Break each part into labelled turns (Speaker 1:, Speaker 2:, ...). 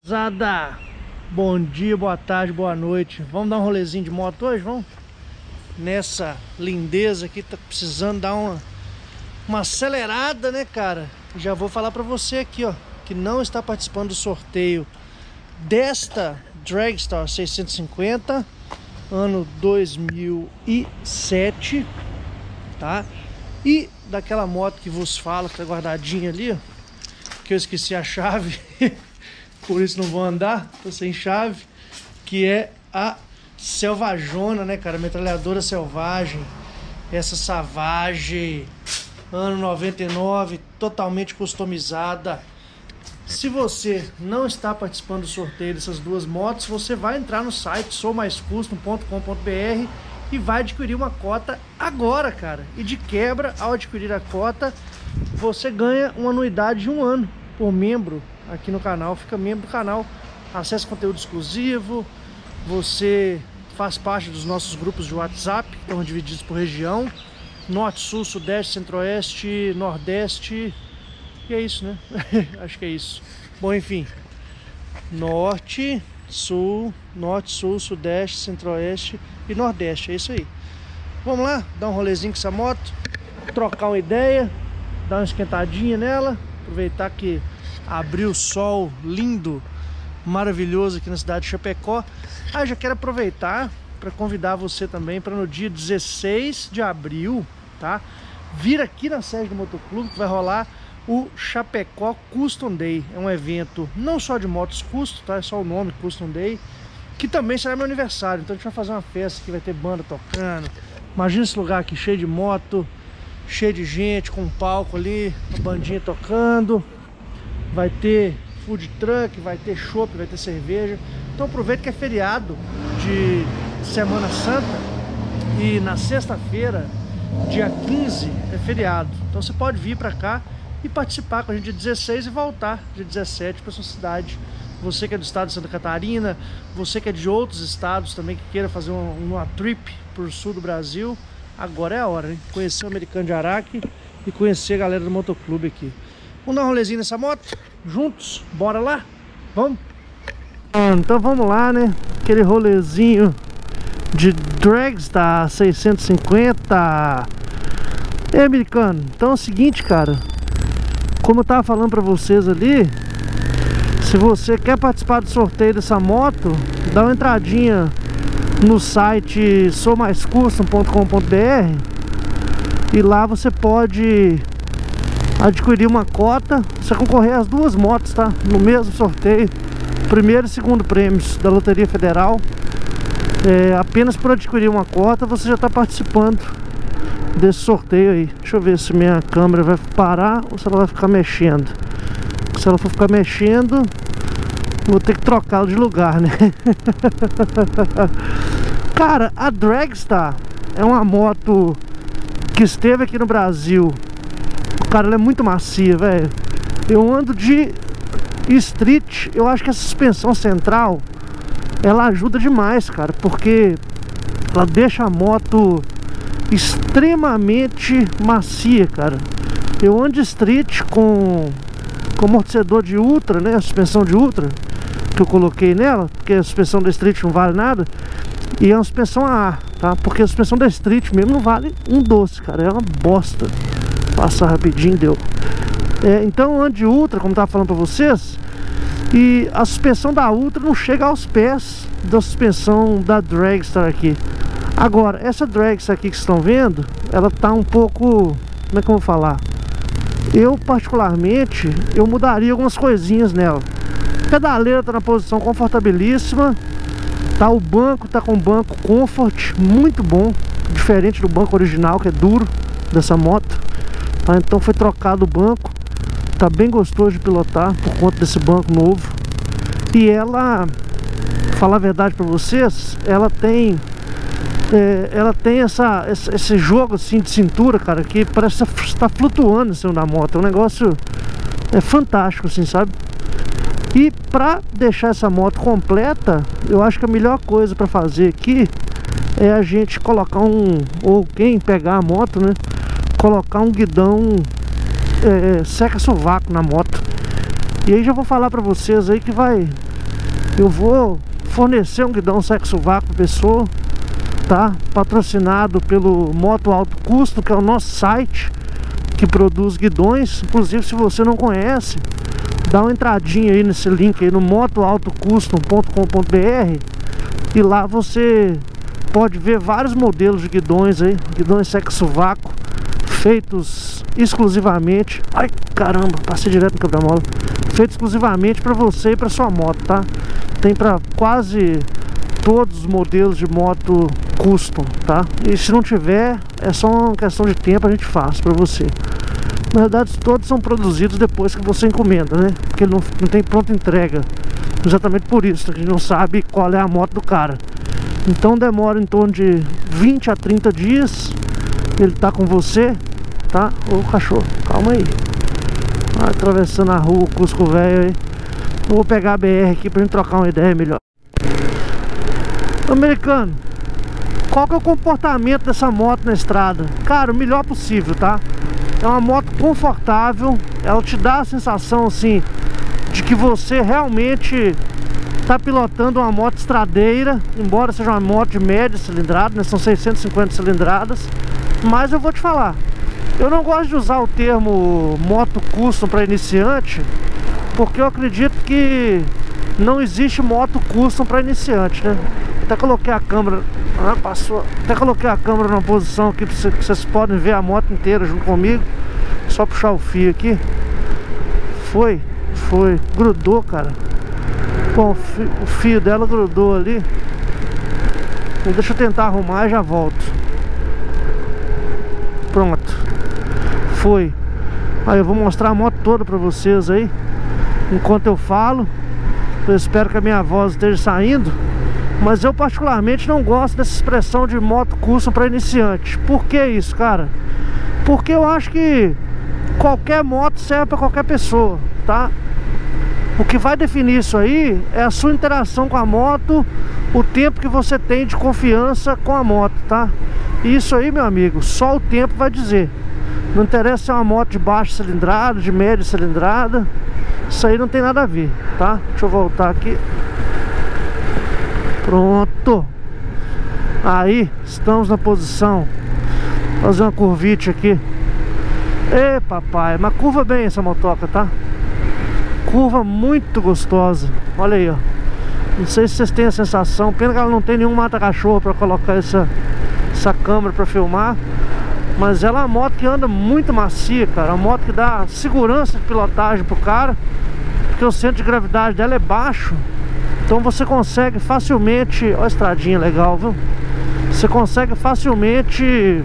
Speaker 1: Zada, bom dia, boa tarde, boa noite. Vamos dar um rolezinho de moto hoje? Vamos? Nessa lindeza aqui, tá precisando dar uma acelerada, né, cara? Já vou falar pra você aqui, ó, que não está participando do sorteio desta Dragstar 650 ano 2007, tá? E daquela moto que vos falo, que tá guardadinha ali, ó, que eu esqueci a chave. Por isso não vou andar, tô sem chave. Que é a Selvajona, né, cara? Metralhadora selvagem. Essa Savage ano 99, totalmente customizada. Se você não está participando do sorteio dessas duas motos, você vai entrar no site soumaiscustom.com.br e vai adquirir uma cota agora, cara. E de quebra, ao adquirir a cota, você ganha uma anuidade de 1 ano por membro aqui no canal. Fica membro do canal, acessa conteúdo exclusivo, você faz parte dos nossos grupos de WhatsApp, que estão divididos por região: Norte, Sul, Sudeste, Centro-Oeste, Nordeste. E é isso, né? Acho que é isso. Bom, enfim, Norte, Sul, Sudeste, Centro-Oeste e Nordeste. É isso aí. Vamos lá, dar um rolezinho com essa moto, trocar uma ideia, dar uma esquentadinha nela. Aproveitar que abriu o sol lindo, maravilhoso aqui na cidade de Chapecó. Já quero aproveitar para convidar você também para no dia 16 de abril, tá? Vir aqui na sede do Motoclube, que vai rolar o Chapecó Custom Day. É um evento não só de motos custom, tá? É só o nome, Custom Day, que também será meu aniversário. Então a gente vai fazer uma festa que vai ter banda tocando. Imagina esse lugar aqui cheio de moto, cheio de gente, com um palco ali, a bandinha tocando. Vai ter food truck, vai ter chopp, vai ter cerveja. Então aproveita que é feriado de Semana Santa e na sexta-feira, dia 15, é feriado. Então você pode vir pra cá e participar com a gente dia 16 e voltar dia 17 para sua cidade. Você que é do estado de Santa Catarina, você que é de outros estados também, que queira fazer uma trip pro sul do Brasil, agora é a hora, hein? Conhecer o Americano de Araque e conhecer a galera do Motoclube aqui. Vamos dar um rolezinho nessa moto? Juntos? Bora lá? Vamos? Então vamos lá, né? Aquele rolezinho de Dragstar 650. Americano, então é o seguinte, cara. Como eu tava falando pra vocês ali, se você quer participar do sorteio dessa moto, dá uma entradinha no site soumaiscustom.com.br e lá você pode adquirir uma cota. Você concorrer às duas motos, tá? No mesmo sorteio, primeiro e segundo prêmios da Loteria Federal. Apenas por adquirir uma cota você já está participando desse sorteio aí. Deixa eu ver se minha câmera vai parar ou se ela vai ficar mexendo. Se ela for ficar mexendo, vou ter que trocá-la de lugar, né? Cara, a Dragstar é uma moto que esteve aqui no Brasil. Cara, ela é muito macia, velho. Eu ando de street, eu acho que a suspensão central ela ajuda demais, cara, porque ela deixa a moto extremamente macia, cara. Eu ando de street com amortecedor de Ultra, né? A suspensão de Ultra que eu coloquei nela, porque a suspensão da street não vale nada. E é uma suspensão a ar, tá? Porque a suspensão da street mesmo não vale um doce, cara. É uma bosta. Passar rapidinho, deu. Então ando de Ultra, como eu tava falando pra vocês. E a suspensão da Ultra não chega aos pés da suspensão da Dragstar aqui. Agora, essa Dragstar aqui que vocês estão vendo, ela tá um pouco... Como é que eu vou falar? Eu, particularmente, eu mudaria algumas coisinhas nela. A pedaleira tá na posição confortabilíssima. Tá, o banco tá com um banco Comfort muito bom, diferente do banco original, que é duro, dessa moto. Tá, então foi trocado o banco. Tá bem gostoso de pilotar por conta desse banco novo. E ela, pra falar a verdade pra vocês, ela tem esse jogo assim de cintura, cara, que parece estar flutuando em cima da moto. É um negócio fantástico, assim, sabe? E pra deixar essa moto completa, eu acho que a melhor coisa pra fazer aqui é a gente colocar ou quem pegar a moto, né, colocar um guidão seca-sovaco na moto. E aí já vou falar pra vocês aí que vai Eu vou fornecer um guidão seca-sovaco pra pessoa, tá? Patrocinado pelo Moto Alto Custo, que é o nosso site que produz guidões. Inclusive, se você não conhece, dá uma entradinha aí nesse link aí no motoautocustom.com.br e lá você pode ver vários modelos de guidões aí, guidões seca-sovaco, feitos exclusivamente, ai caramba, passei direto no quebra-mola, feito exclusivamente para você e para sua moto, tá? Tem para quase todos os modelos de moto custom, tá? E se não tiver, é só uma questão de tempo, a gente faz para você. Na verdade, todos são produzidos depois que você encomenda, né? Porque ele não tem pronta entrega. Exatamente por isso, a gente não sabe qual é a moto do cara. Então demora em torno de 20 a 30 dias. Ele tá com você, tá? Ô cachorro, calma aí. Atravessando a rua, o Cusco velho aí. Eu vou pegar a BR aqui pra gente trocar uma ideia melhor. Americano, qual que é o comportamento dessa moto na estrada? Cara, o melhor possível, tá? É uma moto confortável. Ela te dá a sensação assim de que você realmente tá pilotando uma moto estradeira, embora seja uma moto de média cilindrada, né? São 650 cilindradas. Mas eu vou te falar, eu não gosto de usar o termo moto custom para iniciante, porque eu acredito que não existe moto custom para iniciante, né? Até coloquei a câmera, até coloquei a câmera numa posição aqui para que vocês podem ver a moto inteira junto comigo. Só puxar o fio aqui. Foi, grudou, cara. Bom, o fio dela grudou ali. Deixa eu tentar arrumar e já volto. Pronto. Foi. Aí eu vou mostrar a moto toda pra vocês aí, enquanto eu falo. Eu espero que a minha voz esteja saindo. Mas eu particularmente não gosto dessa expressão de moto custom para iniciante. Por que isso, cara? Porque eu acho que qualquer moto serve para qualquer pessoa, tá? O que vai definir isso aí é a sua interação com a moto, o tempo que você tem de confiança com a moto, tá? Isso aí, meu amigo, só o tempo vai dizer. Não interessa se é uma moto de baixa cilindrada, de média cilindrada. Isso aí não tem nada a ver, tá? Deixa eu voltar aqui. Pronto. Aí, estamos na posição. Vou fazer uma curvite aqui. Ê, papai, mas curva bem essa motoca, tá? Curva muito gostosa. Olha aí, ó. Não sei se vocês têm a sensação. Pena que ela não tem nenhum mata-cachorro para colocar essa câmera para filmar. Mas ela é uma moto que anda muito macia, cara. Uma moto que dá segurança de pilotagem pro cara, porque o centro de gravidade dela é baixo. Então você consegue facilmente... Olha a estradinha legal, viu? Você consegue facilmente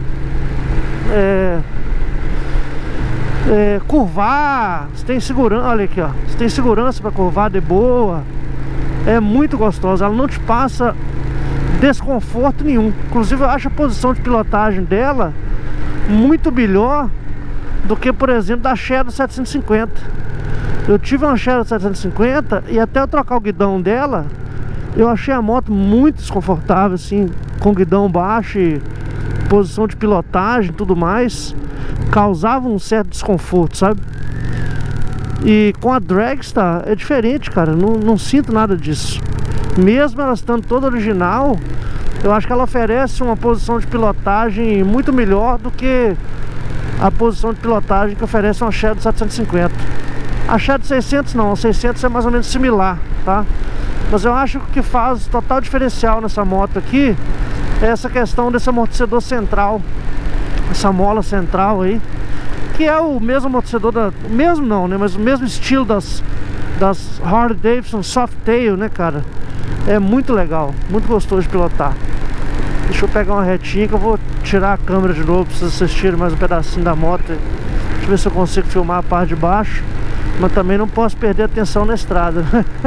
Speaker 1: curvar. Você tem segurança, olha aqui, ó. Você tem segurança para curvar de boa. É muito gostosa. Ela não te passa desconforto nenhum. Inclusive eu acho a posição de pilotagem dela muito melhor do que, por exemplo, da Shadow 750. Eu tive uma Shadow 750 e até eu trocar o guidão dela, eu achei a moto muito desconfortável, assim, com guidão baixo e posição de pilotagem e tudo mais. Causava um certo desconforto, sabe? E com a Dragstar é diferente, cara. Não sinto nada disso. Mesmo ela estando toda original, eu acho que ela oferece uma posição de pilotagem muito melhor do que a posição de pilotagem que oferece uma Shadow 750. A Shadow 600 não, a 600 é mais ou menos similar, tá? Mas eu acho que o que faz total diferencial nessa moto aqui é essa questão desse amortecedor central, essa mola central aí, que é o mesmo amortecedor mesmo não, né? Mas o mesmo estilo das Harley Davidson Softail, né, cara? É muito legal, muito gostoso de pilotar. Deixa eu pegar uma retinha que eu vou tirar a câmera de novo pra vocês assistirem mais um pedacinho da moto. Deixa eu ver se eu consigo filmar a parte de baixo. Mas também não posso perder a atenção na estrada.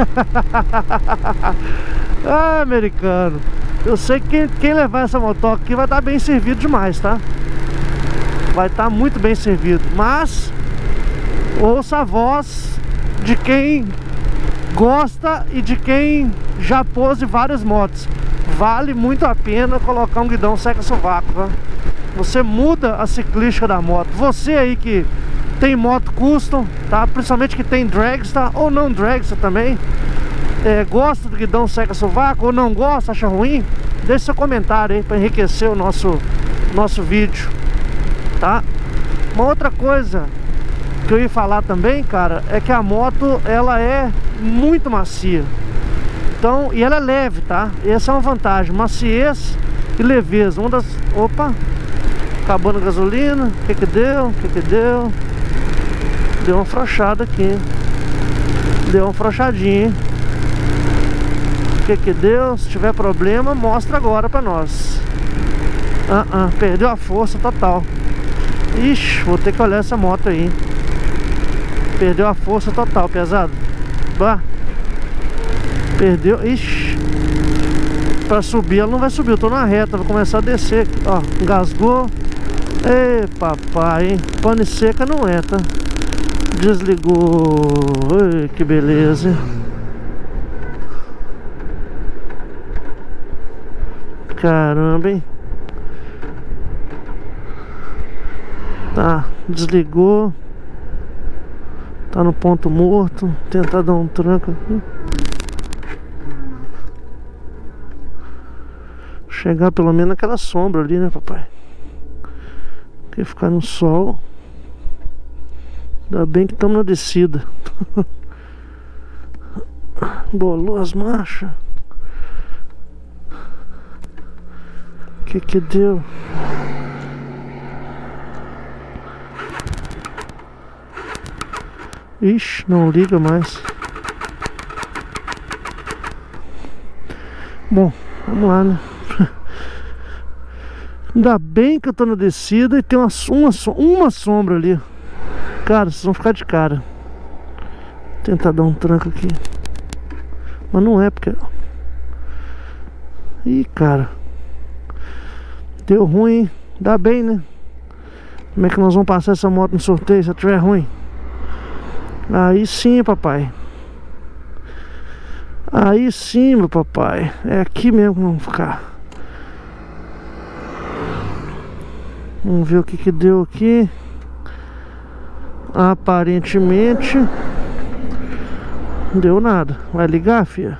Speaker 1: Ah, americano, eu sei que quem levar essa motoca aqui vai estar bem servido demais, tá? Vai estar muito bem servido. Mas ouça a voz de quem gosta e de quem já pôs em várias motos. Vale muito a pena colocar um guidão seca-sovaco, tá? Você muda a ciclística da moto. Você aí que tem moto custom, tá? Principalmente que tem Dragstar ou não Dragstar também. gosta do guidão seca-sovaco ou não gosta, acha ruim, deixe seu comentário aí para enriquecer o nosso vídeo, tá? Uma outra coisa que eu ia falar também, cara, é que a moto, ela é muito macia. Então, e ela é leve, tá? Essa é uma vantagem, maciez e leveza. Uma das... Opa! Acabando a gasolina. O que que deu? O que que deu? Deu uma frouxada aqui. Deu uma frouxadinha, hein? O que que deu? Se tiver problema, mostra agora pra nós. Perdeu a força total. Ixi, vou ter que olhar essa moto aí. Perdeu a força total, pesado. Bah. Perdeu. Ixi. Pra subir, ela não vai subir. Eu tô na reta, vou começar a descer. Ó, engasgou. Ei, papai, hein? Pane seca não é, tá? Desligou. Ei, que beleza. Caramba, hein? Tá, desligou. Tá no ponto morto. Tentar dar um tranco aqui. Chegar pelo menos naquela sombra ali, né, papai? Porque ficar no sol. Ainda bem que estamos na descida. Bolou as marchas. Que deu? Ixi, não liga mais. Bom, vamos lá, né? Ainda bem que eu tô na descida e tem uma sombra ali. Cara, vocês vão ficar de cara. Vou tentar dar um tranco aqui. Mas não é porque... Ih, cara. Deu ruim, hein? Dá bem, né? Como é que nós vamos passar essa moto no sorteio se ela tiver ruim? Aí sim, papai. Aí sim, meu papai. É aqui mesmo que vamos ficar. Vamos ver o que que deu aqui. Aparentemente não deu nada. Vai ligar, filha?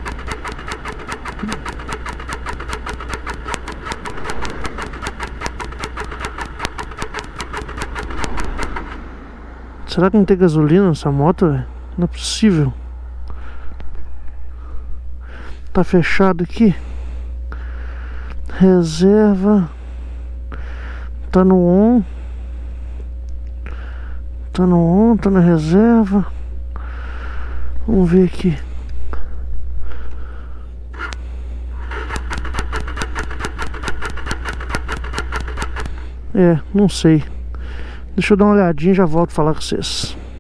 Speaker 1: Será que não tem gasolina nessa moto, velho? Não é possível. Tá fechado aqui. Reserva. Tá no on. Tá no on, tá na reserva. Vamos ver aqui. Não sei. Deixa eu dar uma olhadinha e já volto a falar com vocês.